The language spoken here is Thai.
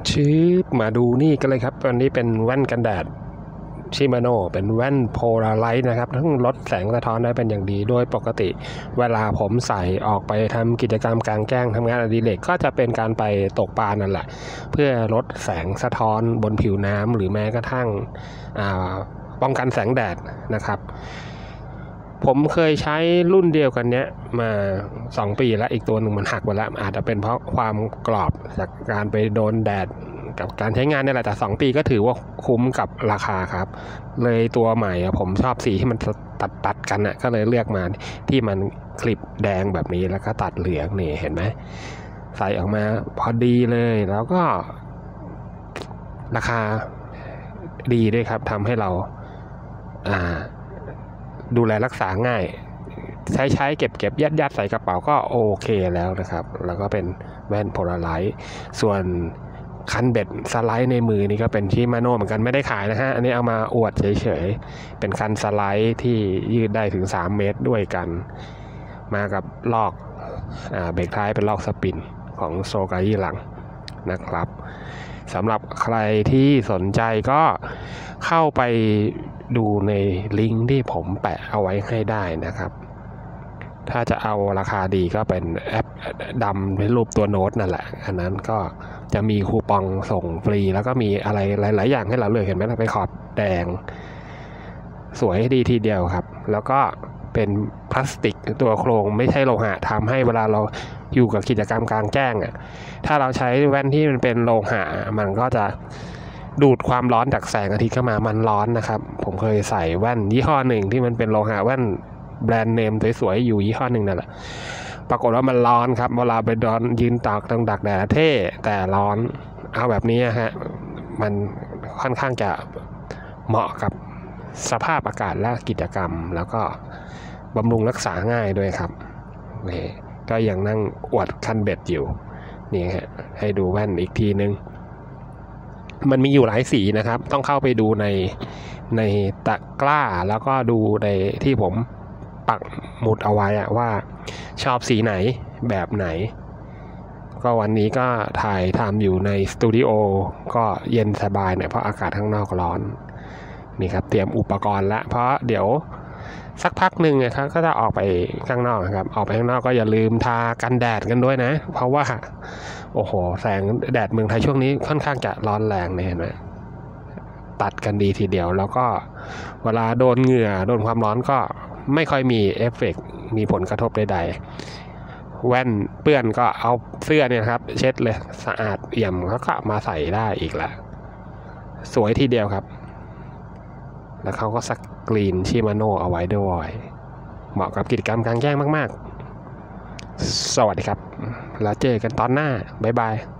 ชื้อมาดูนี่กันเลยครับวันนี้เป็นแว่นกันแดดชิมาโน่เป็นแว่นโพลาไรต์นะครับทั้งลดแสงสะท้อนได้เป็นอย่างดีโดยปกติเวลาผมใส่ออกไปทำกิจกรรมกลางแจ้งทำงานอดิเรกก็จะเป็นการไปตกปลานั่นแหละเพื่อลดแสงสะท้อนบนผิวน้ำหรือแม้กระทั่งป้องกันแสงแดดนะครับผมเคยใช้รุ่นเดียวกันเนี้ยมา2 ปีแล้วอีกตัวหนึ่งมันหักไปแล้วอาจจะเป็นเพราะความกรอบจากการไปโดนแดดกับการใช้งานนี่แหละแต่2 ปีก็ถือว่าคุ้มกับราคาครับเลยตัวใหม่ผมชอบสีที่มันตัดกันก็เลยเลือกมาที่มันคลิปแดงแบบนี้แล้วก็ตัดเหลืองนี่เห็นไหมใส่ออกมาพอดีเลยแล้วก็ราคาดีด้วยครับทำให้เราดูแลรักษาง่ายใช้เก็บยัดใส่กระเป๋าก็โอเคแล้วนะครับแล้วก็เป็นแว่นโพลาไรต์ส่วนคันเบ็ดสไลด์ในมือนี่ก็เป็นชิมาโน่เหมือนกันไม่ได้ขายนะฮะอันนี้เอามาอวดเฉยๆเป็นคันสไลด์ที่ยืดได้ถึง3 เมตรด้วยกันมากับลอกเบรกท้ายเป็นลอกสปินของโซกายี่หลังนะครับสำหรับใครที่สนใจก็เข้าไปดูในลิงก์ที่ผมแปะเอาไว้ให้ได้นะครับถ้าจะเอาราคาดีก็เป็นแอปดำเป็นรูปตัวโน้ตนั่นแหละอันนั้นก็จะมีคูปองส่งฟรีแล้วก็มีอะไรหลายๆอย่างให้เราเลือกเห็นไหมเราไปขอบแดงสวยดีทีเดียวครับแล้วก็เป็นพลาสติกตัวโครงไม่ใช่โลหะทำให้เวลาเราอยู่กับกิจกรรมกลางแจ้งถ้าเราใช้แว่นที่มันเป็นโลหะมันก็จะดูดความร้อนจากแสงอาทิตย์เข้ามามันร้อนนะครับผมเคยใส่แว่นยี่ห้อหนึ่งที่มันเป็นโลหะแว่นแบรนด์เนมสวยๆอยู่ยี่ห้อหนึ่งนั่นแหละปรากฏว่ามันร้อนครับเวลาไปดอนยืนตากต้องดักแดดเท่แต่ร้อนเอาแบบนี้ฮะมันค่อนข้างจะเหมาะกับสภาพอากาศและกิจกรรมแล้วก็บำรุงรักษาง่ายด้วยครับนี่ก็ยังนั่งอวดคันเบ็ดอยู่นี่ฮะให้ดูแว่นอีกทีนึงมันมีอยู่หลายสีนะครับต้องเข้าไปดูในตะกร้าแล้วก็ดูในที่ผมปักหมุดเอาไว้ว่าชอบสีไหนแบบไหนก็วันนี้ก็ถ่ายทำอยู่ในสตูดิโอก็เย็นสบายหน่อยเพราะอากาศข้างนอกร้อนนี่ครับเตรียมอุปกรณ์ละเพราะเดี๋ยวสักพักหนึ่งนะครับก็จะออกไปข้างนอกครับออกไปข้างนอกก็อย่าลืมทากันแดดกันด้วยนะเพราะว่าโอ้โหแสงแดดเมืองไทยช่วงนี้ค่อนข้างจะร้อนแรงเนี่ยเห็นไหมตัดกันดีทีเดียวแล้วก็เวลาโดนเหงื่อโดนความร้อนก็ไม่ค่อยมีเอฟเฟกต์มีผลกระทบใดๆแว่นเปื้อนก็เอาเสื้อเนี่ยครับเช็ดเลยสะอาดเอี่ยมแล้วก็มาใส่ได้อีกละสวยทีเดียวครับแล้วเขาก็สกรีนชิมาโน่เอาไว้ด้วยเหมาะกับกิจกรรมกลางแจ้งมากๆสวัสดีครับแล้วเจอกันตอนหน้าบ๊ายบาย